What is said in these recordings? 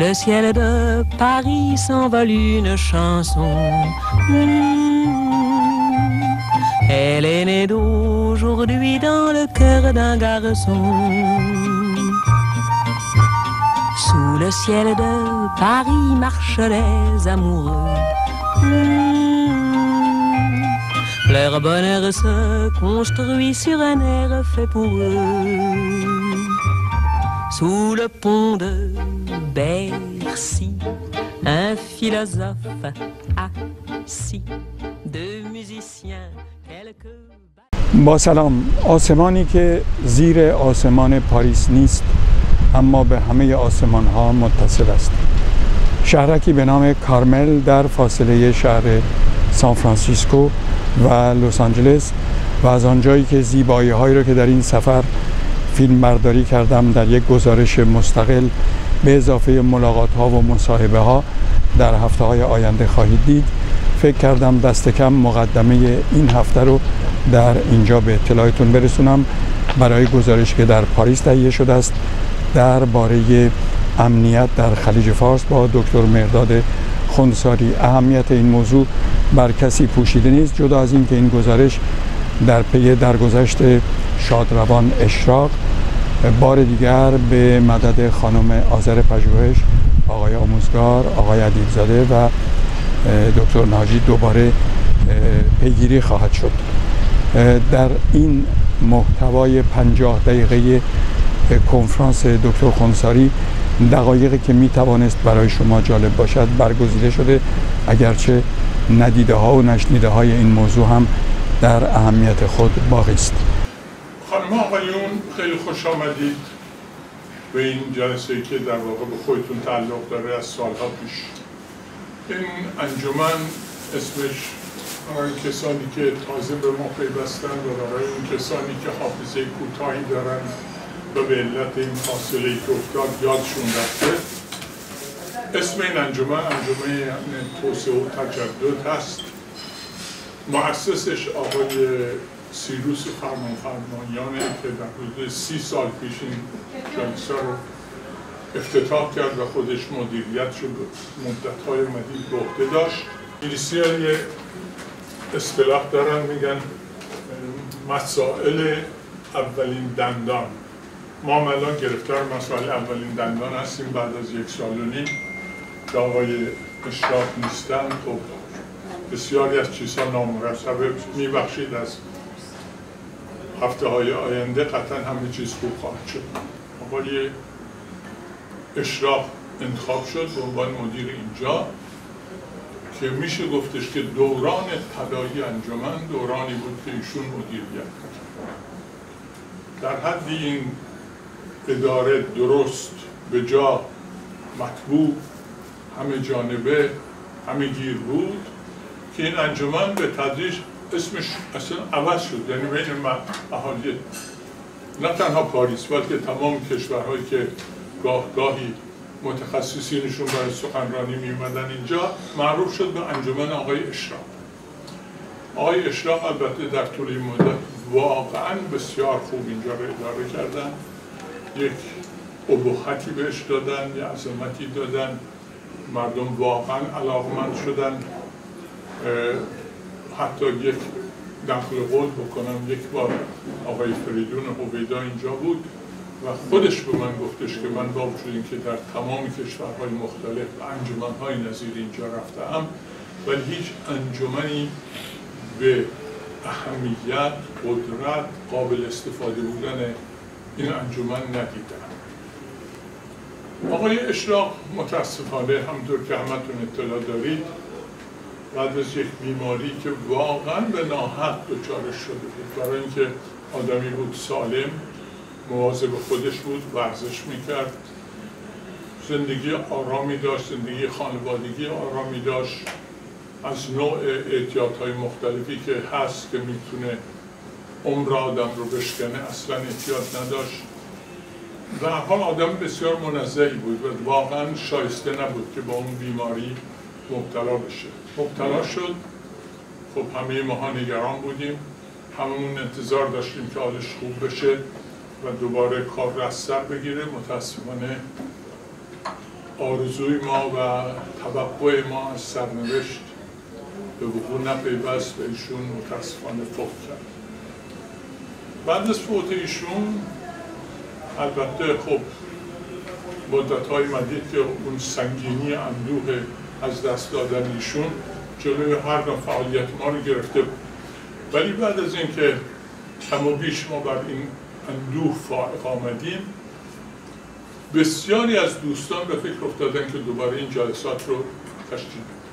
le ciel de Paris s'envole une chanson. Elle est née d'aujourd'hui dans le cœur d'un garçon. Sous le ciel de Paris marchent les amoureux. Leur bonheur se construit sur un air fait pour eux. Sous le pont de Bercy, un philosophe assis, deux musiciens, quelques... با سلام. آسمانی که زیر آسمان پاریس نیست اما به همه آسمان ها متصل است. شهرکی به نام کارمل در فاصله شهر سان فرانسیسکو و لس آنجلس و از آنجایی که زیبایی هایی رو که در این سفر فیلم برداری کردم در یک گزارش مستقل به اضافه ملاقات ها و مصاحبه ها در هفته های آینده خواهید دید، فکر کردم دست کم مقدمه این هفته رو در اینجا به اطلاعتون برسونم برای گزارشی که در پاریس تهیه شده است درباره امنیت در خلیج فارس با دکتر مهرداد خونساری. اهمیت این موضوع بر کسی پوشیده نیست جدا از این که این گزارش در پی درگذشت شادروان اشراق بار دیگر به مدد خانم آذر پژوهش، آقای آموزگار، آقای ادیبزاده و دکتر ناجی دوباره پیگیری خواهد شد. در این محتوای 50 دقیقه کنفرانس دکتر خونساری دقایقی که می توانست برای شما جالب باشد برگزیده شده، اگرچه ندیده ها و نشنیده های این موضوع هم در اهمیت خود باقی است. خانم آقایون، خیلی خوش آمدید به این جلسه که در واقع به خودتون تعلق داره. از سالها پیش این انجمن اسمش برای کسانی که تازه به ما پیوستن و برای اون کسانی که حافظه کوتاهی دارن و به علت این فاصله‌ای که افتاد یادشون رفته، اسم این انجمن توسعه و تجدد هست. مؤسسش آقای سیروس فرمانیانه که در حدود 30 سال پیش این جلسه رو افتتاح کرد و خودش مدیریت شد مدت‌های مدید به عهده داشت. انگلیسی‌ها یه اصطلاح دارن میگن مسائل اولین دندان. ما الان گرفتار مسائل اولین دندان هستیم بعد از 1 سال و نیم که آقای اشراق نیستن. خب بسیاری از چیزها نامرتبه، میبخشید از هفته های آینده قطعا همه چیز خوب خواهد شد. آقای اشراق انتخاب شد به عنوان مدیر اینجا که میشه گفتش که دوران طلایی انجمن دورانی بود که ایشون مدیریت کرد. در حدی این اداره درست، به جا، مطبوع، همه جانبه، همه گیر بود که این انجمن به تدریج اسمش اصلا عوض شد. یعنی بین اهالی نه تنها پاریس بلکه تمام کشورهایی که گاهی متخصصینشون برای سخنرانی می‌اومدن اینجا معروف شد به انجمن آقای اشراق. آقای اشراق البته در طول این مدت واقعا بسیار خوب اینجا رو اداره کردن، یک ابهتی بهش دادن، یک عظمتی دادن، مردم واقعا علاقمند شدن. حتی یک نقل قول بکنم، یک بار آقای فریدون هویدا اینجا بود و خودش به من گفتش که من با وجود اینکه در تمام کشورهای مختلف انجمن‌های نظیر اینجا رفتم ولی هیچ انجمنی به اهمیت، قدرت، قابل استفاده بودن این انجمن ندیدم. آقای اشراق متاسفانه همونطور که همتون اطلاع دارید بعد از یک بیماری که واقعا به ناحق دچارش شده بود، برای اینکه آدمی بود سالم، مواظب خودش بود، ورزش میکرد، زندگی آرامی داشت، زندگی خانوادگی آرامی داشت، از نوع احتیاطهای مختلفی که هست که میتونه عمر آدم رو بشکنه اصلا احتیاط نداشت و حال آدم بسیار منزهی بود و واقعا شایسته نبود که با اون بیماری مبتلا بشه. مبتلا شد. خب همه ماها نگران بودیم، هممون انتظار داشتیم که حالش خوب بشه و دوباره کار را از سر بگیره. متاسفانه آرزوی ما و توقع ما از سرنوشت به وقوع نپیوست و ایشون متاسفانه فوت کرد. بعد از فوت ایشون البته خب مدت‌های مدید که اون سنگینی اندوه از دست دادن ایشون جلوی هر نوع فعالیت ما رو گرفته بود، ولی بعد از اینکه کم و بیش ما بر این اندوه فائق آمدیم، بسیاری از دوستان به فکر افتادن که دوباره این جلسات رو تشکیل بدن.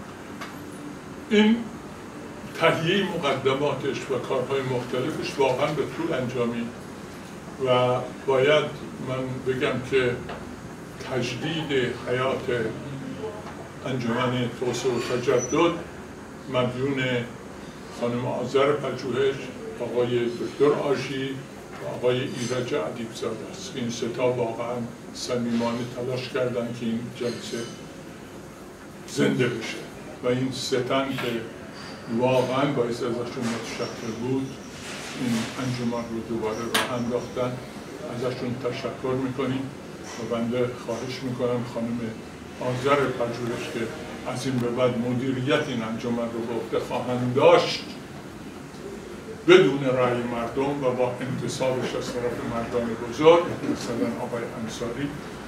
این تهیه مقدماتش و کارهای مختلفش واقعا به طول انجامید و باید من بگم که تجدید حیات انجمن توسعه و تجدد مدیون خانم آذر پژوهش، آقای دکتر آژی و آقای ایرج ادیبزاده است. این سه تا واقعا صمیمانه تلاش کردن که این جلسه زنده بشه و این سه تن که واقعا باعث ازشون متشکر بود این انجمن رو دوباره راه انداختن. ازشون تشکر میکنیم و بنده خواهش میکنم خانم آذر پژوهش که از این به بعد مدیریت این انجمن رو به عهده خواهند داشت بدون رأی مردم و با انتصابش از طرف مردان بزرگ مثلا آقای انصاری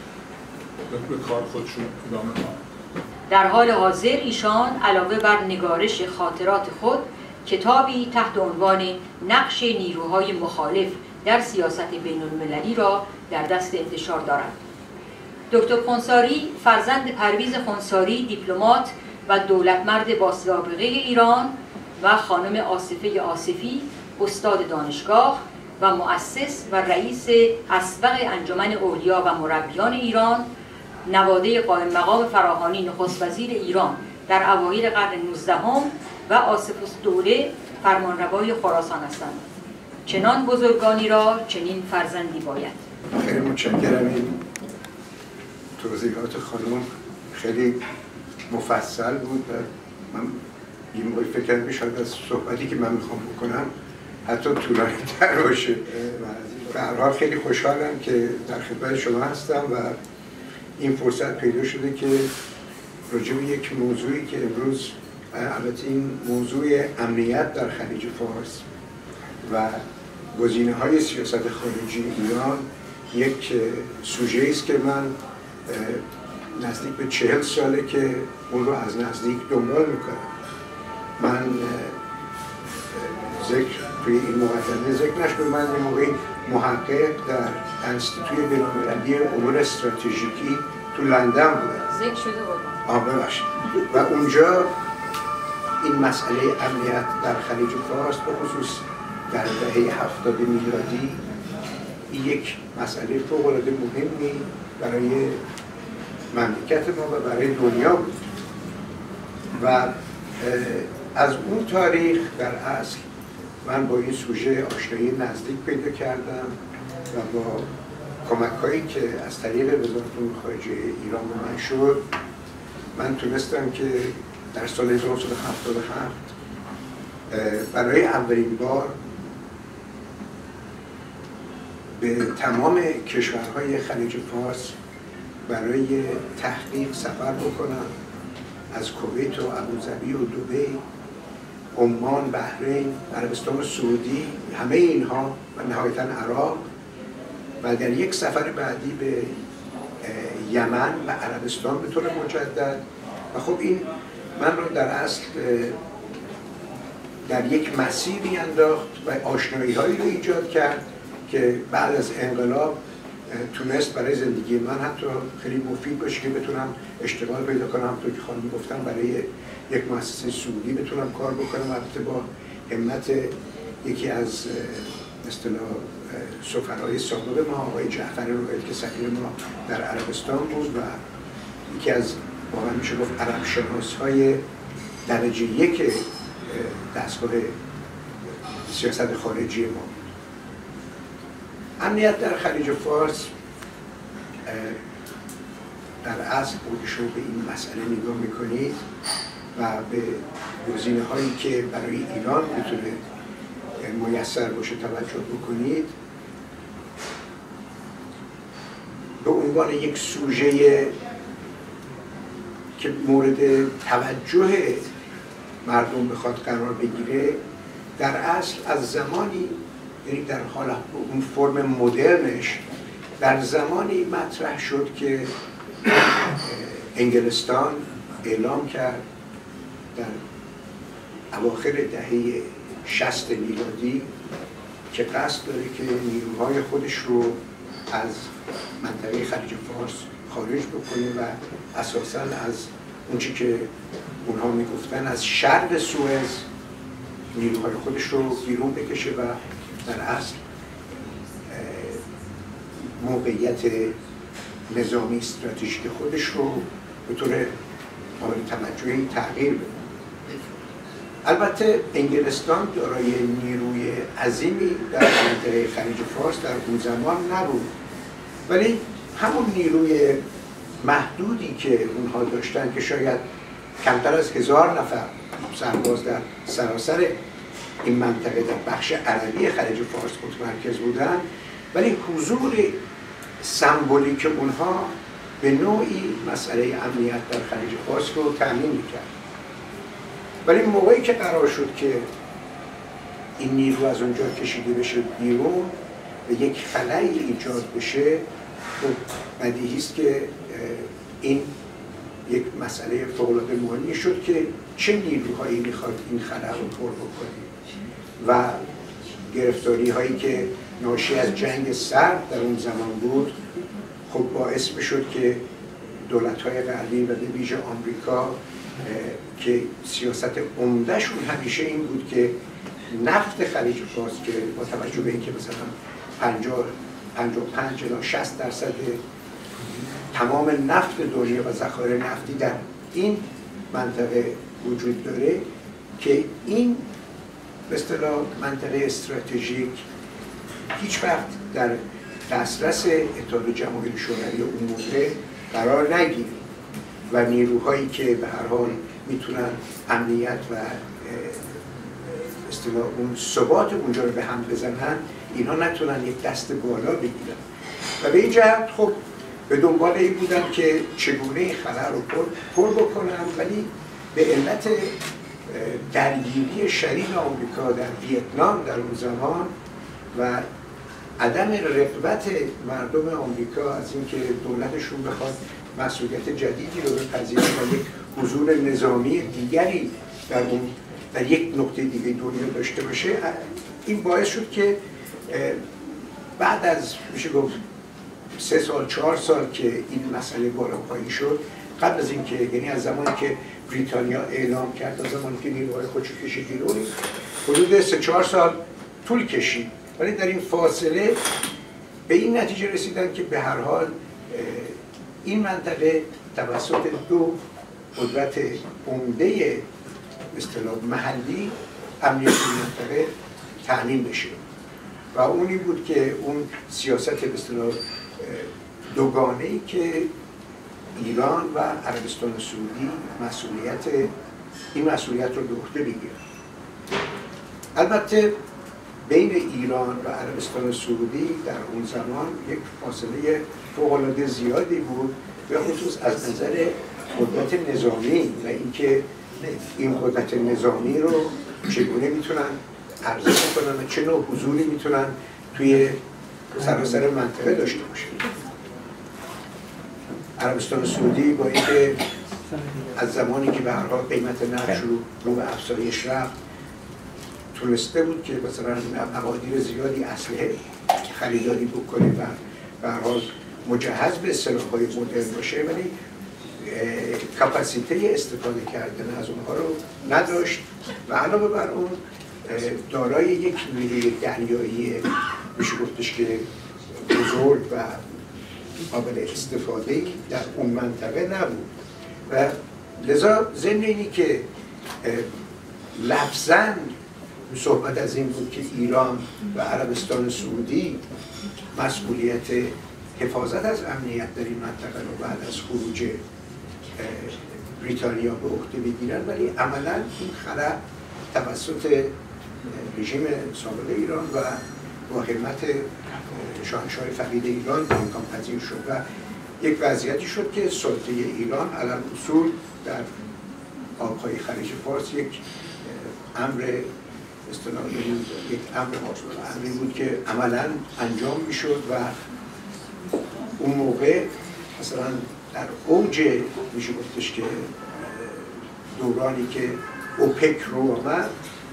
به کار خودشون ادامه دهند. در حال حاضر ایشان علاوه بر نگارش خاطرات خود کتابی تحت عنوان نقش نیروهای مخالف در سیاست بین المللی را در دست انتشار دارند. دکتر خونساری فرزند پرویز خونساری دیپلمات و دولتمرد با سابقه ایران و خانم آصفه آصفی استاد دانشگاه و مؤسس و رئیس اسبق انجمن اولیا و مربیان ایران، نواده قائم مقام فراهانی نخست وزیر ایران در اوایل قرن 19 و آصف الدوله فرمانروای خراسان هستند. چنان بزرگانی را چنین فرزندی باید. خیلی متشکرم. این توضیحات خانم خیلی مفصل بود و من یه موقعی فکر کردم که شاید از صحبتی که من میخوام بکنم حتی طولانی تر باشه. به هر حال خیلی خوشحالم که در خدمت شما هستم و این فرصت پیدا شده که راجع به یک موضوعی که امروز البته این موضوع امنیت در خلیج فارس و گزینه‌های سیاست خارجی ایران یک سوژه است که من نزدیک به 40 ساله که اون رو از نزدیک دنبال میکنم. من توی این مقدمه ذکر نشد، من یه موقعی محقق در انستیتوی بین‌المللی امور استراتژیکی تو لندن بودم. ذکر شده بود. ببخشید. و اونجا این مسئله امنیت در خلیج فارس به خصوص در دهه 70 میلادی این یک مسئله فوق‌العاده مهمی برای مملکت ما و برای دنیا بود و از اون تاریخ در اصل من با این سوژه آشنایی نزدیک پیدا کردم و با کمک‌هایی که از طریق وزارت امور خارجه ایران به من شد، من تونستم که در سال 1977 برای اولین بار به تمام کشورهای خلیج فارس برای تحقیق سفر بکنم، از کویت و ابوظبی و دبی، عمان، بحرین، عربستان سعودی، همه اینها و نهایتاً عراق و در یک سفر بعدی به یمن و عربستان به طور مجدد. و خب این من رو در اصل در یک مسیری انداخت و آشنایی هایی رو ایجاد کرد که بعد از انقلاب تونست برای زندگی من حتی خیلی مفید باشه که بتونم اشتغال پیدا کنم، همونطور که خانم گفتم برای یک مؤسسه سعودی بتونم کار بکنم، البته با همت یکی از اصطلاح سفرای سابق ما آقای جعفر روحیت که سفیر ما در عربستان بود و یکی از واقعا میشه گفت عرب شناس‌های درجه یک دستگاه سیاست خارجی ما. امنیت در خلیج فارس در اصل شما به این مسئله نگاه میکنید و به گزینه هایی که برای ایران میتونه میسر باشه توجه بکنید، به عنوان یک سوژه که مورد توجه مردم بخواد قرار بگیره در اصل از زمانی، یعنی در حال اون فرم مدرنش در زمانی مطرح شد که انگلستان اعلام کرد در اواخر دهه 60 میلادی که قصد داره که نیروهای خودش رو از منطقه خلیج فارس خارج بکنه و اساساً از اونچه که اونها میگفتن از شرق سوئز نیروهای خودش رو بیرون بکشه و در اصل موقعیت نظامی استراتژیک خودش رو به طور قابل توجهی تغییر بده. البته انگلستان دارای نیروی عظیمی در منطقه خلیج فارس در اون زمان نبود، ولی همون نیروی محدودی که اونها داشتن که شاید کمتر از 1000 نفر سرباز در سراسر این منطقه در بخش عربی خلیج فارس متمرکز بودن، ولی حضور سمبولیک اونها به نوعی مسئله امنیت در خلیج فارس رو تأمین میکرد. ولی موقعی که قرار شد که این نیرو از اونجا کشیده بشه بیرون و یک خلایی ایجاد بشه، خب بدیهی است که این یک مسئله فوق‌العاده مهمی شد که چه نیروهایی میخواد این خلا رو پر بکنه و گرفتاری هایی که ناشی از جنگ سرد در اون زمان بود خب باعث بشد که دولت‌های غربی و به ویژه آمریکا که سیاست عمده‌شون همیشه این بود که نفت خلیج فارس که با توجه به اینکه مثلا 55 الی 60% تمام نفت دنیا و ذخایر نفتی در این منطقه وجود داره، که این به اصطلاح منطقه استراتژیک هیچ وقت در دسترس اتحاد جماهیر شوروی اون موقع قرار نگیره و نیروهایی که به هر حال میتونن امنیت و اصطلاح اون ثبات اونجا رو به هم بزنن، اینا نتونن یک دست بالا بگیرن و به این جهت خب به دنبال این بودن که چگونه این خلا رو پر بکنن، ولی به علت درگیری شدید آمریکا در ویتنام در اون زمان و عدم رغبت مردم آمریکا از اینکه دولتشون بخواد مسئولیت جدیدی رو بپذیره و یک حضور نظامی دیگری در یک نقطه دیگه دنیا داشته باشه، این باعث شد که بعد از میشه گفت 3 سال 4 سال که این مسئله بالا پایین شد، قبل از اینکه یعنی از زمانی که بریتانیا اعلام کرد تا زمانی که نیروهای خودشو کشید بیرون حدود 3-4 سال طول کشید، ولی در این فاصله به این نتیجه رسیدن که به هر حال این منطقه توسط دو قدرت عمده به اصطلاح محلی امنیت این منطقه تأمین بشه و اونی بود که اون سیاست به اصطلاح دوگانه‌ای که ایران و عربستان سعودی این مسئولیت رو به عهده بگیرن. البته بین ایران و عربستان سعودی در اون زمان یک فاصله فوق‌العاده زیادی بود، به خصوص از نظر قدرت نظامی و اینکه این قدرت نظامی رو چگونه میتونن عرضه کنن و چه نوع حضوری میتونن توی سراسر منطقه داشته باشن. عربستان سعودی با اینکه از زمانی که به هر حال قیمت نفت رو به افزایش رفت تونسته بود که مثلا مقادیر زیادی اسلحه خریداری بکنه و به هر حال مجهز به سلاح‌های مدرن باشه، ولی کاپاسیته استفاده کردن از اونها رو نداشت و علاوه بر اون دارای یک نیروی دریایی میشه گفتش که بزرگ و قابل استفاده در اون منطقه نبود و لذا ضمن اینی که لفظاً صحبت از این بود که ایران و عربستان سعودی مسئولیت حفاظت از امنیت در این منطقه رو بعد از خروج بریتانیا به عهده بگیرن، ولی عملاً این خلا توسط رژیم سابق ایران و با حرمت شاهنشاه فقید ایران امکان پذیر شد و یک وضعیتی شد که سلطه ایران علل اصول در آبهای خلیج فارس یک امر یک امری بود که عملاً انجام میشد و اون موقع مثلا در اوج میشه گفتش که دورانی که اوپک رو آمد،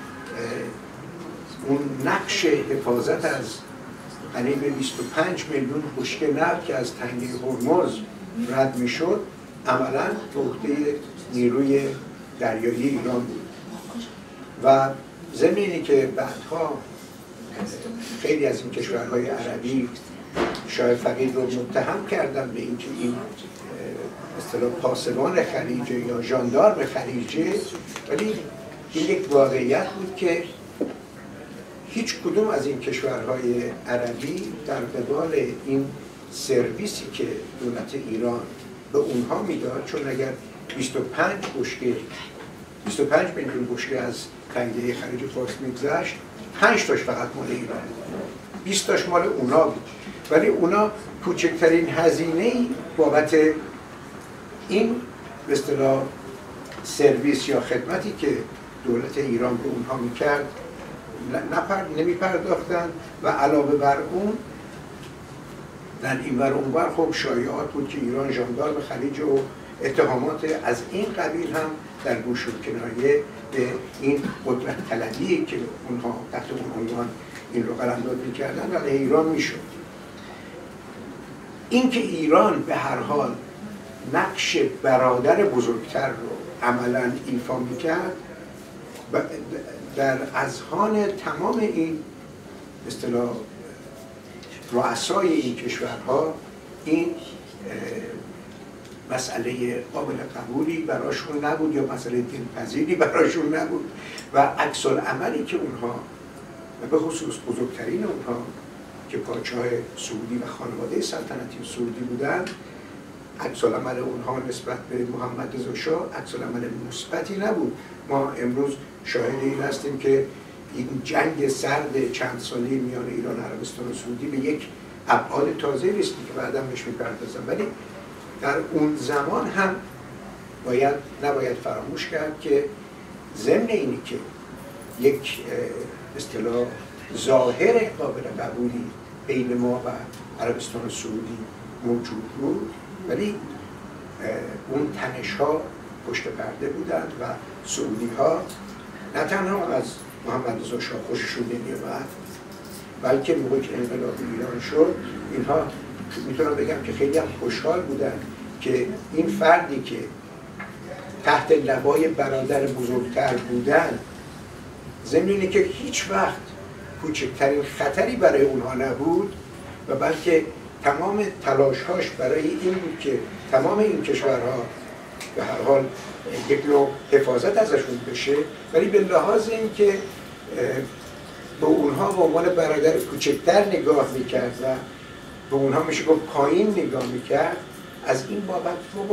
اون نقش حفاظت از قریب 25 میلیون بشکه نفت که از تنگه هرمز رد میشد عملاً به عهده نیروی دریایی ایران بود. و ضمن اینی که بعدها خیلی از این کشورهای عربی شاه فقید رو متهم کردن به اینکه این اصطلاح پاسبان خلیجه یا ژاندارم خلیجه، ولی این یک واقعیت بود که هیچ کدوم از این کشورهای عربی در قبال این سرویسی که دولت ایران به اونها میداد، چون اگر 25 میلیون بشکه از تنگه خلیج فارس میگذشت، 5 تاش فقط مال ایران بود، 20 تاش مال اونا بود، ولی اونا کوچکترین هزینه‌ای بابت این به اصطلاح سرویس یا خدمتی که دولت ایران به اونها میکرد نمیپرداختن. و علاوه بر اون در این ور اون ور خب شایعات بود که ایران ژاندارم خلیج و اتهامات از این قبیل هم در گوش و کنایه به این قدرت طلبی که اونها تحت اون عنوان این رو قلمداد میکردن و ایران میشد. اینکه ایران به هر حال نقش برادر بزرگتر رو عملاً ایفا میکرد در اذهان تمام این اصطلاح رؤسای این کشورها این مسئله قابل قبولی براشون نبود یا مسئله دلپذیری براشون نبود و عکس العملی که اونها و به خصوص بزرگترین اونها که پادشاه سعودی و خانواده سلطنتی سعودی بودند، عکس العمل اونها نسبت به محمد رضا شاه عکس العمل مثبتی نبود. ما امروز شاهد این هستیم که این جنگ سرد چند ساله میان ایران و عربستان و سعودی به یک ابعاد تازه رسید که بعداً بهش می‌پردازم، ولی در اون زمان هم نباید فراموش کرد که ضمن اینی که یک اصطلاح ظاهر قابل قبولی بین ما و عربستان و سعودی موجود بود، ولی اون تنش‌ها پشت پرده بودند و سعودی‌ها نه تنها از محمد رضا شاه خوششون نمی‌آمد، بلکه موقعی که انقلاب ایران شد اینها میتونم بگم که خیلی هم خوشحال بودن که این فردی که تحت لوای برادر بزرگتر بودن، ضمن اینه که هیچ وقت کوچکترین خطری برای اونها نبود و بلکه تمام تلاش‌هاش برای این بود که تمام این کشورها به هر حال یک نوع حفاظت ازشون بشه، ولی به لحاظ این که به اونها به عنوان برادر کوچکتر نگاه میکرد و به اونها میشه گفت پایین نگاه میکرد، از این بابت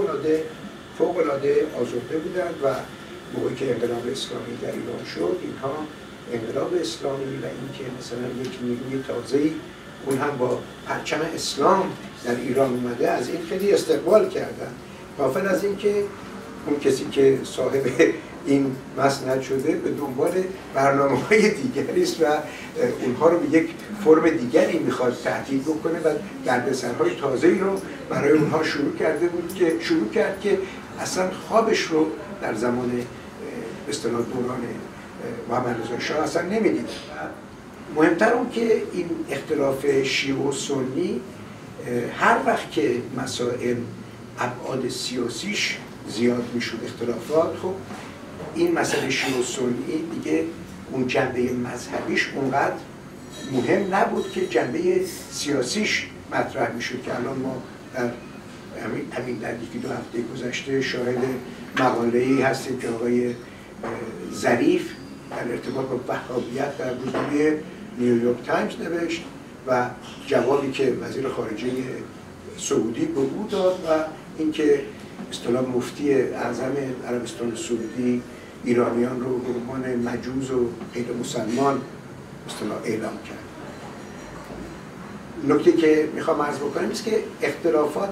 فوق‌العاده آزرده بودند و موقعی که انقلاب اسلامی در ایران شد، اینها انقلاب اسلامی و اینکه مثلا یک نیروی تازه‌ای اون هم با پرچم اسلام در ایران اومده، از این خیلی استقبال کردن، غافل از این که اون کسی که صاحب این مسند شده به دنبال برنامه‌های دیگری است و اونها رو به یک فرم دیگری میخواد تهدید بکنه و دردسرهای تازه‌ای رو برای اونها شروع کرد که اصلا خوابش رو در زمان به اصطلاح دوران محمد رضا شاه اصلا نمیدید. مهمتر اون که این اختلاف شیعه و سنی هر وقت که مسائل ابعاد سیاسیش زیاد میشد اختلافات، خب این مسئله شیعه و سنی دیگه اون جنبه مذهبیش اونقدر مهم نبود که جنبه سیاسیش مطرح میشد که الان ما در همین در یکی دو هفته گذشته شاهد مقاله‌ای هستیم که آقای ظریف در ارتباط با وهابیت در روزنامه نیویورک تایمز نوشت و جوابی که وزیر خارجه سعودی به او داد و اینکه اصطلاح مفتی اعظم عربستان سعودی ایرانیان رو به عنوان مجوز و غیر مسلمان اصطلاح اعلام کرد. نکته که میخوام عرض بکنم است که اختلافات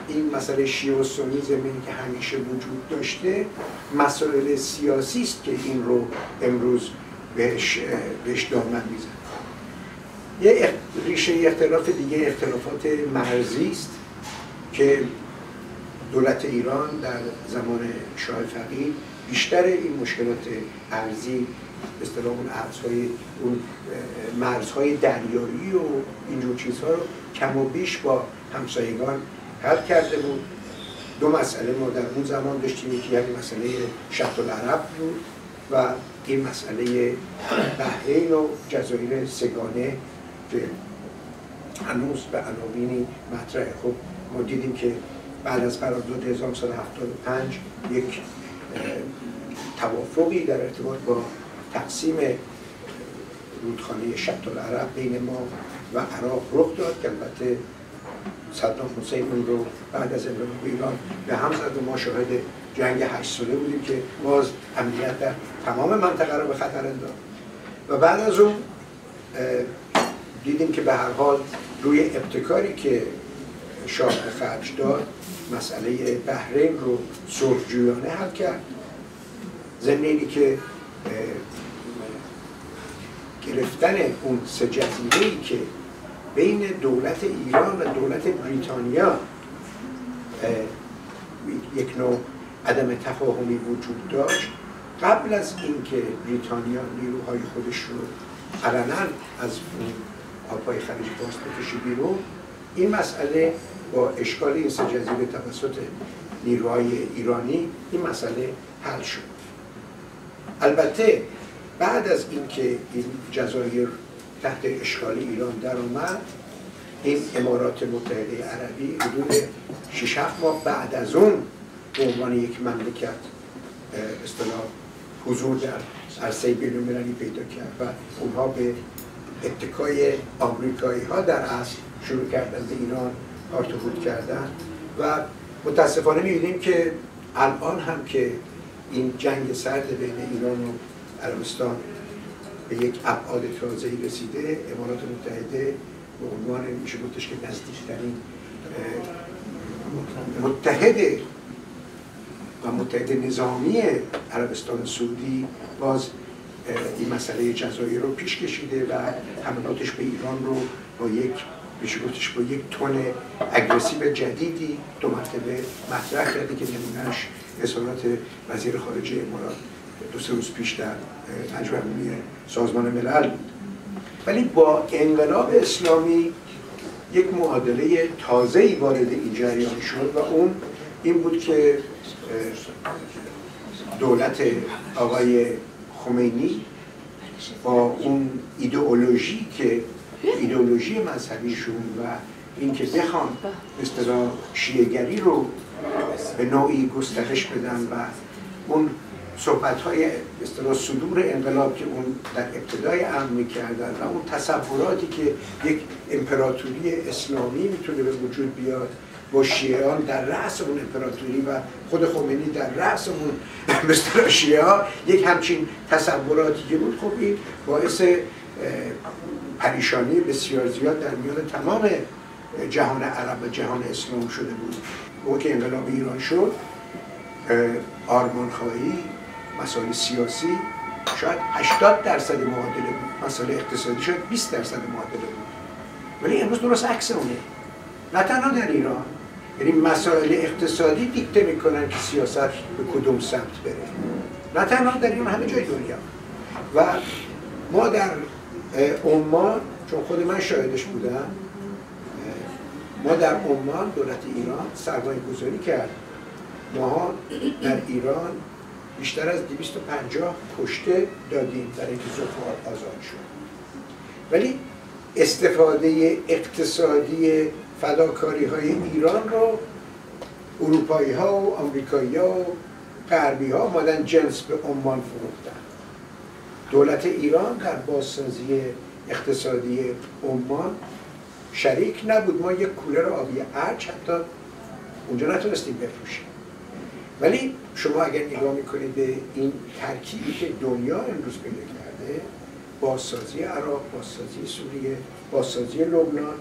این مسئله شیعه و سنی زمینی که همیشه وجود داشته مسائل سیاسی است که این رو امروز بهش دامن میزنه. یه ریشه اختلاف دیگه اختلافات مرزی است که دولت ایران در زمان شاه فقید بیشتر این مشکلات ارضی به اصطلاح اون مرزهای دریایی و اینجور چیزها رو کم و بیش با همسایگان حل کرده بود. دو مسئله ما در اون زمان داشتیم، یکی مسئله شط العرب بود و این مسئله بحرین و جزایر سگانه که هنوز به عناوینی مطرحه. خب ما دیدیم که بعد از قرارداد 1975 یک توافقی در ارتباط با تقسیم رودخانه شط العرب بین ما و عراق رخ داد که البته صدام حسین اون رو بعد از انقلاب ایران به هم زد و ما شاهد جنگ 8 ساله بودیم که باز امنیت در تمام منطقه رو به خطر انداخت و بعد از اون دیدیم که به هر حال روی ابتکاری که شاه خرج داد مسئله بحرین رو صلح‌جویانه حل کرد، ضمن که گرفتن اون سه جزیره‌ای که بین دولت ایران و دولت بریتانیا یک نوع عدم تفاهمی وجود داشت. قبل از اینکه بریتانیا نیروهای خودش رو علنا از آبهای خلیج فارس بکشه بیرون، این مسئله با اشغال این سه جزیره توسط نیروهای ایرانی این مسئله حل شد. البته بعد از اینکه این جزایر تحت اشغال ایران در اومد، این امارات متحده عربی حدود 6-7 ماه بعد از اون به عنوان یک مملکت اصطلاح حضور در عرصه بین‌المللی پیدا کرد و اونها به اتکای آمریکایی ها در اصل شروع کردن به ایران آرتوفوت کردن و متاسفانه می‌بینیم که الان هم که این جنگ سرد بین ایران و عربستان به یک ابعاد تازه‌ای رسیده، امارات متحده به عنوان میشه گفتش که نزدیکترین متحد نظامی عربستان سعودی باز این مسئله جزایر رو پیش کشیده و حملاتش به ایران رو با یک میشه گفتش با یک تون اگریسیو جدیدی 2 مرتبه مطرح کرده که نمونهش اظهارات وزیر خارجه امارات 2-3 روز پیش در مجمع عمومی سازمان ملل بود. ولی با انقلاب اسلامی یک معادله تازه‌ای وارد این جریان شد و اون این بود که دولت آقای خمینی با اون ایدئولوژی که ایدئولوژی مذهبیشون و اینکه بخوان به اصطلاح شیعه‌گری رو به نوعی گسترش بدن و اون صحبت‌های به اصطلاح صدور انقلاب که اون در ابتدای امر می‌کردن و اون تصوراتی که یک امپراتوری اسلامی میتونه به وجود بیاد با شیعیان در رأس اون امپراتوری و خود خمینی در رأس اون به اصطلاح شیعه یک همچین تصوراتی که بود، خب این باعث پریشانی بسیار زیاد در میان تمام جهان عرب و جهان اسلام شده بود. اون که انقلاب ایران شد، آرمانخواهی، مسائل سیاسی شاید 80% معادله بود، مسائل اقتصادی شاید 20% معادله بود. ولی امروز درست عکس اونه. نه تنها در ایران، یعنی مسائل اقتصادی دیکته میکنن که سیاست به کدوم سمت بره. نه تنها در ایران، همه جای دنیا. و ما در عمان، چون خود من شاهدش بودم، ما در عمان دولت ایران سرمایه گذاری کرد. ما در ایران بیشتر از 250 کشته دادیم در اینکه زخم‌ها آزاد شد. ولی استفاده اقتصادی فداکاری های ایران رو اروپایی ها و آمریکایی ها و غربی ها آمدن جنس به عمان فروختن. دولت ایران در بازسازی اقتصادی عمان شریک نبود. ما یک کولر آبی ارج حتی اونجا نتونستیم بفروشیم. ولی شما اگر نگاه میکنید به این ترکیبی که دنیا امروز پیدا کرده، بازسازی عراق، بازسازی سوریه، بازسازی لبنان،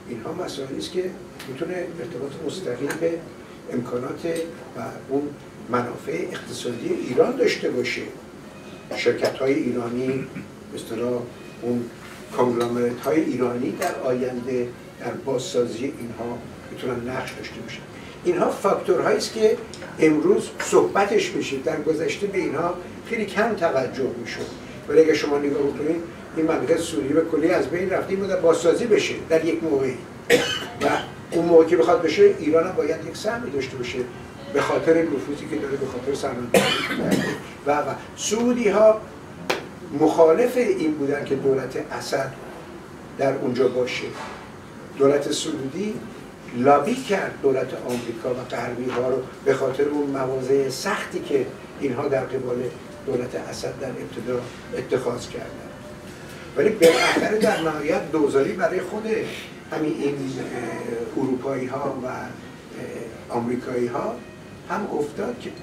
اینها مسائلی است که میتونه ارتباط مستقیم به امکانات و اون منافع اقتصادی ایران داشته باشه. شرکت‌های ایرانی به اصطلاح اون کانگلامرات‌های ایرانی در آینده در بازسازی اینها میتونن نقش داشته باشن. اینها فاکتورهایی است که امروز صحبتش میشه، در گذشته به اینها خیلی کم توجه میشد. ولی اگه شما نگاه بکنید این مملکت سوریه به کلی از بین رفته، این باید بازسازی بشه در یک موقعی و اون موقع که بخواد بشه ایران هم باید یک سهمی داشته باشه به خاطر نفوذی که داره، به خاطر سرمایه‌گذاری و سعودی ها مخالف این بودن که دولت اسد در اونجا باشه. دولت سعودی لابی کرد دولت آمریکا و غربی ها رو به خاطر اون مواضع سختی که اینها در قبال دولت اسد در ابتدا اتخاذ کردن. ولی بالاخره در نهایت دوزاری برای خود همین این اروپایی ها و آمریکایی ها هم افتاد که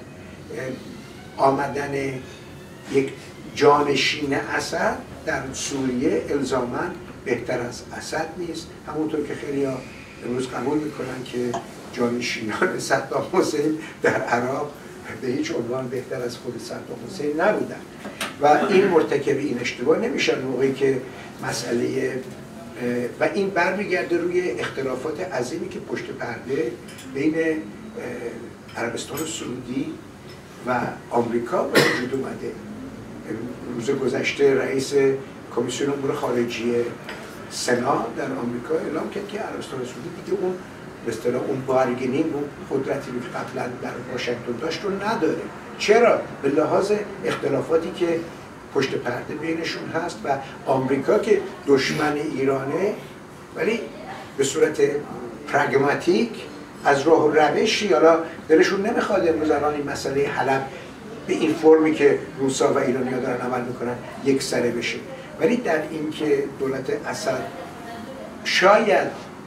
آمدن یک جانشین اسد در سوریه الزاماً بهتر از اسد نیست. همونطور که خیلی ها امروز قبول میکنن که جانشینان صدام حسین در عراق به هیچ عنوان بهتر از خود صدام حسین نبودن و این مرتکب این اشتباه نمیشن موقعی که مسئله و این برمیگرده روی اختلافات عظیمی که پشت پرده بین عربستان سعودی و آمریکا به وجود اومده. روز گذشته رئیس کمیسیون امور خارجیه سنا در آمریکا اعلام کرد که عربستان سعودی دیگه اون به اصطلاح اون بارگینینگ، اون قدرتی که قبلا در واشنگتن داشت رو نداره. چرا؟ به لحاظ اختلافاتی که پشت پرده بینشون هست و آمریکا که دشمن ایرانه ولی به صورت پراگماتیک از راه و روشی، حالا دلشون نمیخواد امروز الان این مسئله حلب به این فرمی که روسا و ایرانی‌ها دارن عمل میکنن یک سره بشه، ولی در این که دولت اسد شاید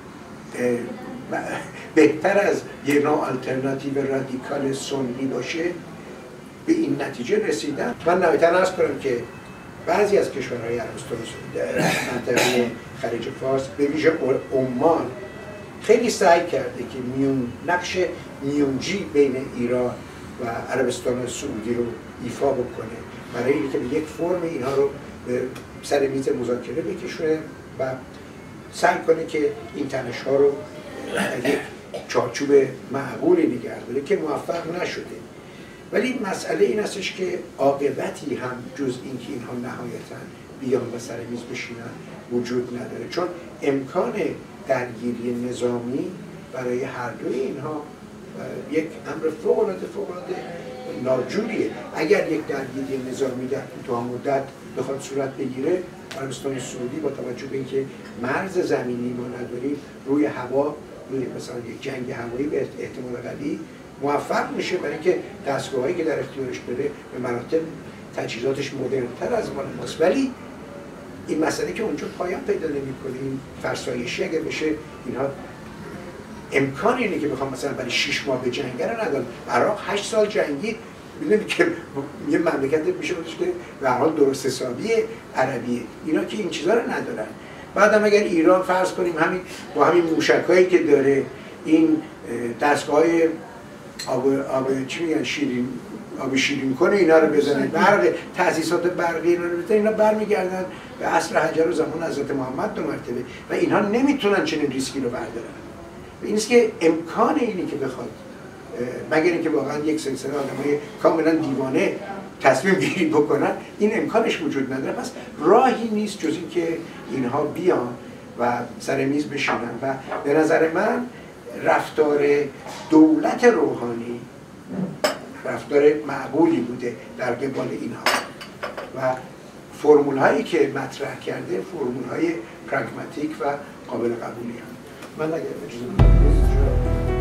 بهتر از یه نوع آلترناتیو رادیکال سنی باشه به این نتیجه رسیدن. من نهایتاً عرض کنم که بعضی از کشورهای عربستان منطقه خلیج فارس به ویژه عمان خیلی سعی کرده که نقش میونجی بین ایران و عربستان سعودی رو ایفا بکنه برای اینکه به یک فرم اینها رو به سر میز مذاکره بکشونه و سعی کنه که این تنش‌ها رو یک چارچوب معقولی نگه داره که موفق نشده. ولی مسئله این استش که عاقبتی هم جز اینکه اینها نهایتاً بیان و سر میز بشینن وجود نداره، چون امکان درگیری نظامی برای هر دوی اینها یک امر فوق‌العاده ناجوریه. اگر یک درگیری نظامی در کوتاه مدت بخواد صورت بگیره، عربستان سعودی با توجه به اینکه مرز زمینی ما نداریم، روی هوا، روی مثلا یک جنگ هوایی به احتمال قوی موفق میشه برای اینکه دستگاهایی که در اختیارش داره به مراتب تجهیزاتش مدرن‌تر از مال ماست. ولی این مسئله که اونجا پایان پیدا نمی‌کنه، این فرسایشی اگر بشه، اینها امکان اینه که بخوام مثلا برای 6 ماه به جنگ رو ندارن. عراق 8 سال جنگید، میدونید که یه مملکت میشه بودش که به هر حال درست حسابی عربیه، اینا که این چیزا رو ندارن. بعدم اگر ایران فرض کنیم همین با همین موشکایی که داره، این دستگاه‌های آب چی میگن آب شیرین کنه اینا رو بزنن، برق تأسیسات برقی اینا رو بزنن، اینا برمیگردن به عصر حجر و زمان حضرت محمد 2 مرتبه و اینها نمیتونن چنین ریسکی رو بردارن. این است که امکان اینی که بخواد، مگر اینکه واقعا یک سلسله آدمای کاملا دیوانه تصمیم گیری بکنن، این امکانش وجود نداره. پس راهی نیست جز این که اینها بیان و سر میز بشینن و به نظر من رفتار دولت روحانی رفتار معقولی بوده در قبال اینها و فرمول هایی که مطرح کرده فرمول های پراگماتیک و قابل قبولی هم. من اگر اجازه بدید